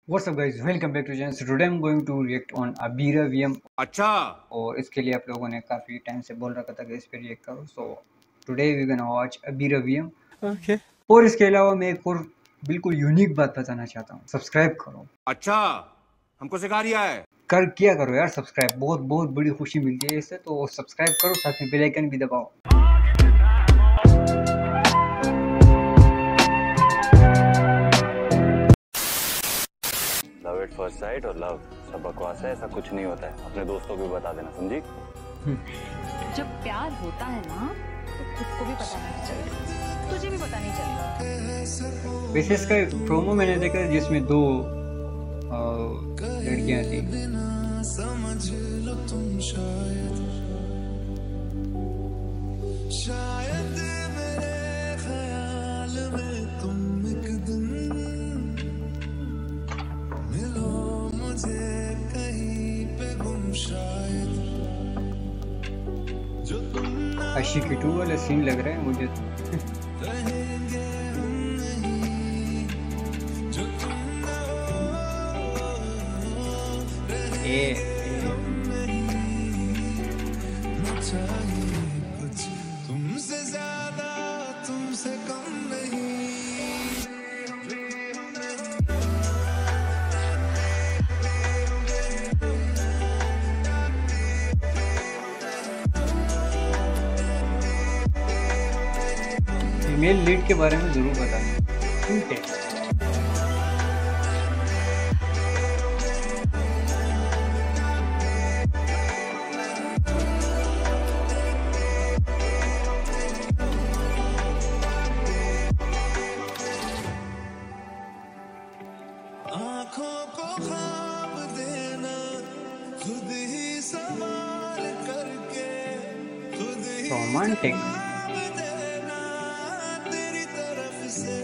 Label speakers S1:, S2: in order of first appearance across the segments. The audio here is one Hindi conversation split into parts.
S1: What's up guys, welcome back to channel. So today I'm going to react on Abira VM.
S2: अच्छा,
S1: और इसके लिए आप लोगों ने काफ़ी टाइम से बोल रखा था कि इस पे रिएक्ट करो. So today we gonna watch Abira VM.
S2: Okay.
S1: और इसके अलावा मैं एक और बिल्कुल यूनिक बात बताना चाहता हूँ. सब्सक्राइब करो.
S2: अच्छा, हमको सिखा रिया है।
S1: किया करो यार सब्सक्राइब, बहुत बहुत बड़ी खुशी मिलती है इससे. तो सब्सक्राइब करो, साथ में बेल आइकन भी दबाओ.
S3: लव एट फर्स्ट साइट और लव सब बकवास है, ऐसा कुछ नहीं होता है. अपने दोस्तों को भी बता देना, समझी?
S4: जब प्यार होता है ना तो खुद को भी पता नहीं चलेगा, तुझे भी पता नहीं चलेगा.
S1: वैसे इसका प्रोमो मैंने देखा जिसमें दो लड़कियां थी.
S5: समझ लो तुम शायद मेरे ख्याल में तुम एक दिन मिलो मुझे कहीं पे गुम. शायद जो तुम
S1: आशिकी 2 वाला सीन लग रहा है मुझे तो.
S5: रहेंगे हम नहीं, जो तुम ना हो
S1: ए
S5: चाहिए कुछ तुमसे ज्यादा तुमसे कम नहीं.
S1: फीमेल लीड के बारे में जरूर बताना. ठीक है.
S5: आँखों को ख्वाब देना, खुद ही सवाल करके खुद ही
S1: रोमांटिक.
S5: जवाब देना तेरी तरफ से.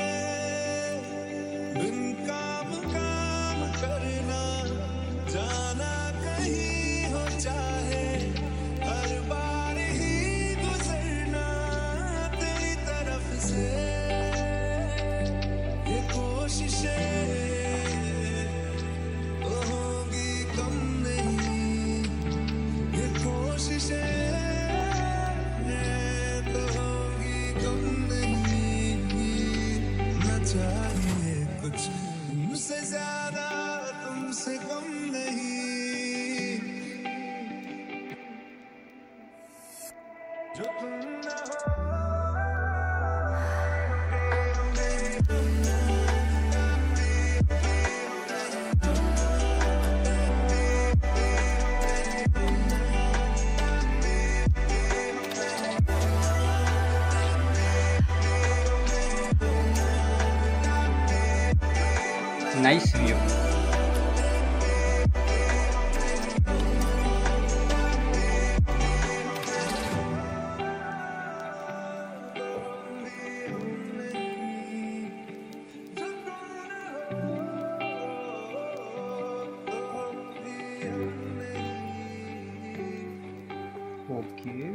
S5: बिन काम करना, जाना कहीं हो चाहे, हर बार ही गुजरना तेरी तरफ से. ये कोशिशें होगी कम नहीं, ये कोशिशें तो होगी कम नहीं. न चाहिए कुछ तुमसे ज्यादा तुमसे कम नहीं, जो तुम ना हो.
S1: Nice view. Okay.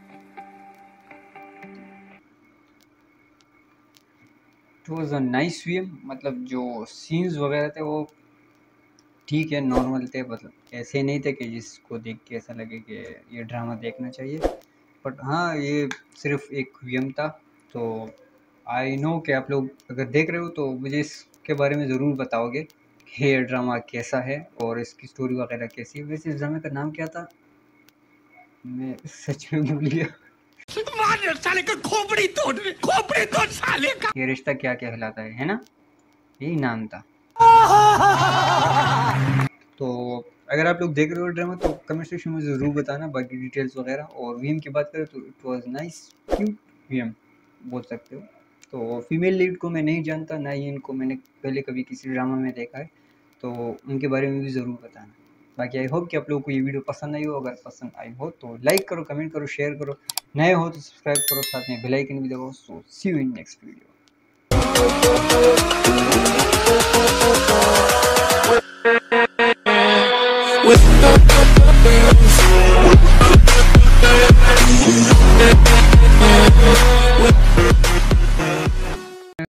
S1: It was a nice view. मतलब जो सीन्स वगैरह थे वो ठीक है, नॉर्मल थे. मतलब ऐसे नहीं थे कि जिसको देख के ऐसा लगे कि ये ड्रामा देखना चाहिए. बट हाँ, ये सिर्फ एक व्यम था. तो आई नो कि आप लोग अगर देख रहे हो तो मुझे इसके बारे में ज़रूर बताओगे कि ये ड्रामा कैसा है और इसकी स्टोरी वगैरह कैसी है. वैसे इस ड्रामे का नाम क्या था, मैं सच में भूल गया.
S2: साले का खोपड़ी तोड़ साले का।
S1: ये रिश्ता क्या कहलाता है ना, यही नाम था. तो अगर आप लोग देख रहे हो ड्रामा तो कमेंट सेक्शन में ज़रूर बताना बाकी डिटेल्स वगैरह. और वीएम की बात करें तो it was nice, cute VM बोल सकते हो. तो फीमेल लीड को मैं नहीं जानता, ना ही इनको मैंने पहले कभी किसी ड्रामा में देखा है. तो उनके बारे में भी ज़रूर बताना. बाकी आई होप कि आप लोगों को ये वीडियो पसंद आई हो. अगर पसंद आई हो तो लाइक करो, कमेंट करो, शेयर करो. नए हो तो सब्सक्राइब करो, साथ में बेल आइकन भी दबाओ. So see you in next video.